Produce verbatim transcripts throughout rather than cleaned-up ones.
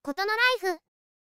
ことのライ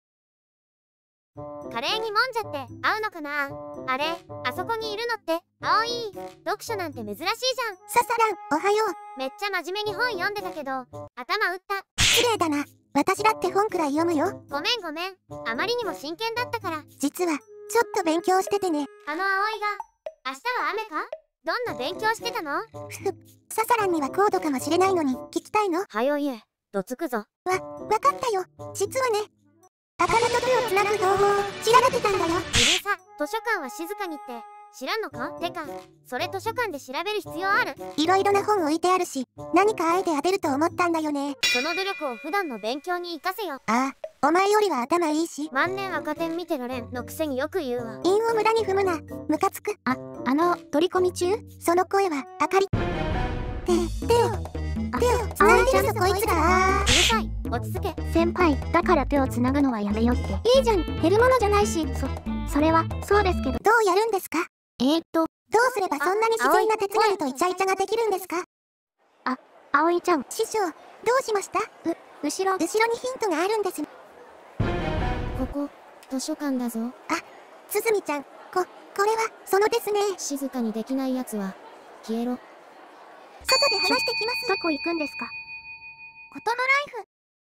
フ。カレーにもんじゃって合うのかな。あれ、あそこにいるのって葵。読書なんて珍しいじゃん。 ささらん、おはよう。めっちゃ真面目に本読んでたけど頭打った。 失礼だな。私だって本くらい読むよ。 ごめんごめん、あまりにも真剣だったから。 実はちょっと勉強しててね。 あの葵が明日は雨か。どんな勉強してたの。 ふふ、ささらんには高度かもしれないのに聞きたいの。 はよ言え、どつくぞ。 わ、わかったよ。実はね、あかねと手をつなぐ方法を調べてたんだよ。 うるさ、図書館は静かにって知らんのか。てかそれ図書館で調べる必要ある。 いろいろな本置いてあるし、何かアイデア出ると思ったんだよね。 その努力を普段の勉強に活かせよ。 ああ、お前よりは頭いいし。 万年赤点見てられんのくせによく言うわ。 韻を無駄に踏むな、ムカつく。あ、あの、取り込み中。その声はあかり。手、手を手をつないでるぞこいつら。 うるさい、落ち着け。 先輩、だから手をつなぐのはやめよって。 いいじゃん、減るものじゃないし。 そ、それは、そうですけど。 どうやるんですか。 えーっと、 どうすればそんなに自然な鉄がるとイチャイチャができるんですか。 あ、葵ちゃん。 師匠、どうしました。う、 後ろ。 後ろにヒントがあるんです。 ここ、図書館だぞ。 あ、すずみちゃん、こ、これは、そのですね。 静かにできないやつは、消えろ。 外で話してきます。 どこ行くんですか。 ことのライ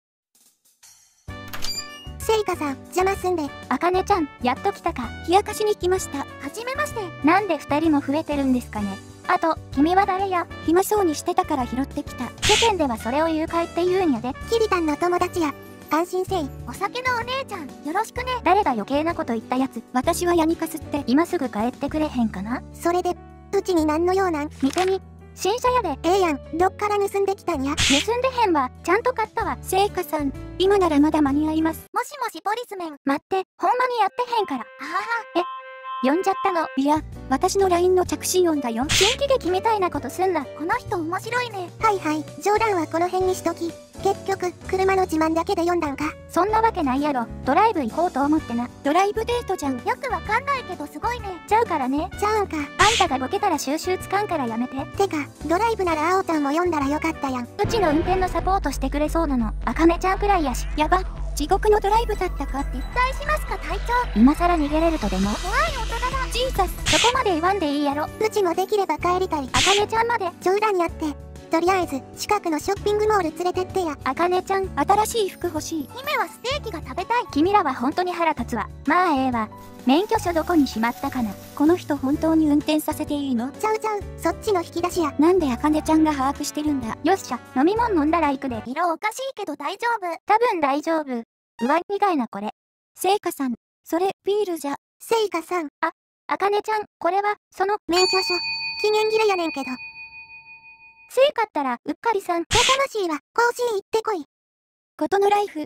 フ。せいかさん、邪魔すんで。 あかねちゃん、やっと来たか。 冷やかしに来ました。はじめまして。 なんで二人も増えてるんですかね。あと、君は誰や。 暇そうにしてたから拾ってきた。 世間ではそれを誘拐って言うんやで。 キリタンの友達や。安心せい。お酒のお姉ちゃん、よろしくね。 誰が余計なこと言ったやつ。私はヤニカスって。今すぐ帰ってくれへんかな。 それで、うちに何の用なん。 見てみ。新車やで。 ええやん、どっから盗んできたんや。 盗んでへんわ。ちゃんと買ったわ。 せいかさん、今ならまだ間に合います。もしもしポリスメン。 待って、ほんまにやってへんから。 ははは。 え、呼んじゃったの。 いや、私の ライン の着信音だよ。 新喜劇みたいなことすんな。 この人面白いね。はいはい、冗談はこの辺にしとき。結局、車の自慢だけで読んだんか。 そんなわけないやろ。ドライブ行こうと思ってな。 ドライブデートじゃん。よくわかんないけどすごいね。 ちゃうからね。 ちゃうんか。 あんたがボケたら収集つかんからやめて。 てか、ドライブならあおちゃんも読んだらよかったやん。 うちの運転のサポートしてくれそうなの。あかねちゃんくらいやし。 やば。地獄のドライブだったか。撤退しますか隊長。 今さら逃げれるとでも。 怖い大人だ。 ジーザス。そこまで言わんでいいやろ。 うちもできれば帰りたい。 あかねちゃんまで。 ちょ裏にあって。とりあえず、近くのショッピングモール連れてってや。 あかねちゃん、 新しい服欲しい。姫はステーキが食べたい。 君らは本当に腹立つわ。まあええわ。免許証どこにしまったかな。 この人本当に運転させていいの。ちゃうちゃう、そっちの引き出しや。なんであかねちゃんが把握してるんだ。 よっしゃ、飲み物飲んだら行くで。 色おかしいけど大丈夫。 多分大丈夫。上苦いなこれ。 せいかさん、それビールじゃ。せいかさん。 あ、あかねちゃん、これは、その、 免許証。期限切れやねんけど。 せいかったら、うっかりさん。 やかましいわ、更新行ってこい。ことのライフ。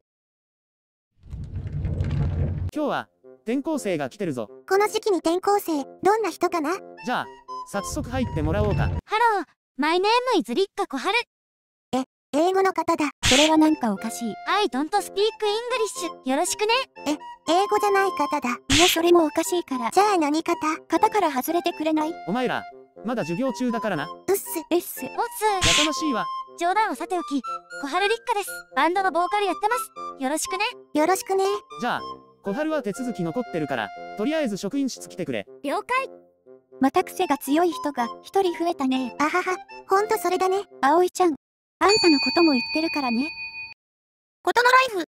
今日は、転校生が来てるぞ。 この時期に転校生、どんな人かな。 じゃあ、早速入ってもらおうか。ハロー、マイネームイズリッカ小春。 え、英語の方だ。 それはなんかおかしい。I don't speak English。よろしくね。 え、英語じゃない方だ。 いや、それもおかしいから。 じゃあ何方。 型から外れてくれない。 お前ら、まだ授業中だからな。 うっす。 えっす。おっす。 やかましいわ。 冗談はさておき、小春立花です。バンドのボーカルやってます。よろしくね。 よろしくね。 じゃあ、小春は手続き残ってるから、とりあえず職員室来てくれ。 了解。 また癖が強い人が一人増えたね。あはは、ほんとそれだね。葵ちゃん、あんたのことも言ってるからね。ことのライ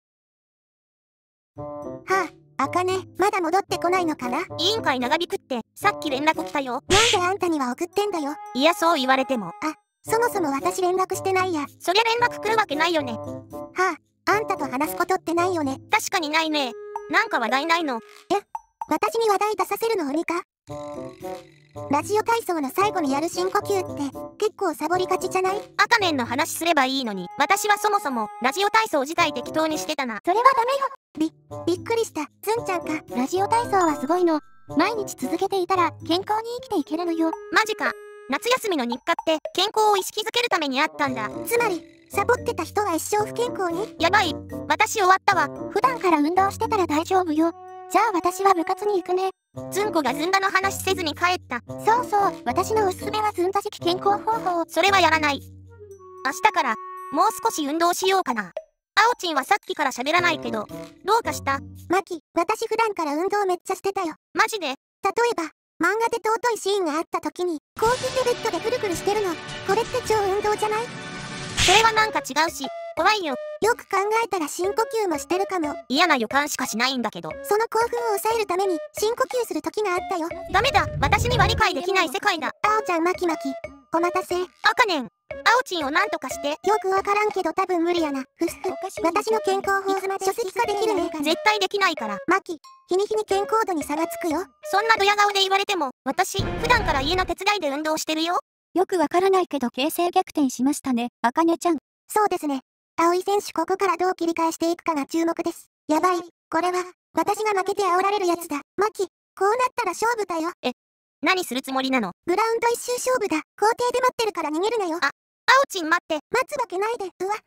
フ。はあ、あかね、まだ戻ってこないのかな。 委員会長引くって、さっき連絡来たよ。 なんであんたには送ってんだよ。 いや、そう言われても。 あ、そもそも私連絡してないや。 そりゃ連絡来るわけないよね。 はあ、あんたと話すことってないよね。 確かにないね。なんか話題ないの。 え、私に話題出させるの鬼か。ラジオ体操の最後にやる深呼吸って結構サボりがちじゃない？ あかねんの話すればいいのに、私はそもそもラジオ体操自体適当にしてたな。 それはダメよ。び、びっくりした。ずんちゃんか。ラジオ体操はすごいの。毎日続けていたら健康に生きていけるのよ。 マジか。夏休みの日課って健康を意識づけるためにあったんだ。 つまり、サボってた人は一生不健康に。 やばい。私終わったわ。 普段から運動してたら大丈夫よ。じゃあ私は部活に行くね。 ずんこがずんだの話せずに帰った。 そうそう、私のおすすめはずんだ式健康方法。 それはやらない。明日から、もう少し運動しようかな。 あおちんはさっきから喋らないけど、どうかした？ マキ、私普段から運動めっちゃしてたよ。 マジで？ 例えば、漫画で尊いシーンがあった時に、興奮でベッドでくるくるしてるの。これって超運動じゃない？ それはなんか違うし、怖いよ。 よく考えたら深呼吸もしてるかも。 嫌な予感しかしないんだけど。 その興奮を抑えるために深呼吸する時があったよ。 ダメだ、私には理解できない世界だ。 あおちゃんマキマキ。お待たせ。 あかねん、あおちんをなんとかして。 よくわからんけど多分無理やな。ふふ。私の健康法、書籍化できるね。 絶対できないから。 マキ、日に日に健康度に差がつくよ。 そんなドヤ顔で言われても、私、普段から家の手伝いで運動してるよ。 よくわからないけど形勢逆転しましたね、あかねちゃん。そうですね。葵選手ここからどう切り返していくかが注目です。やばい、これは、私が負けて煽られるやつだ。マキ、こうなったら勝負だよ。 え、何するつもりなの？ グラウンド一周勝負だ。校庭で待ってるから逃げるなよ。 あ、あおちん待って。 待つわけないで、うわ。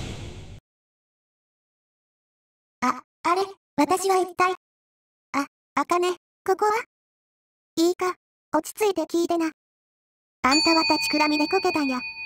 あ、あれ、私は一体。あ、あかね、ここはいいか、落ち着いて聞いてな。あんたは立ちくらみでこけたんや。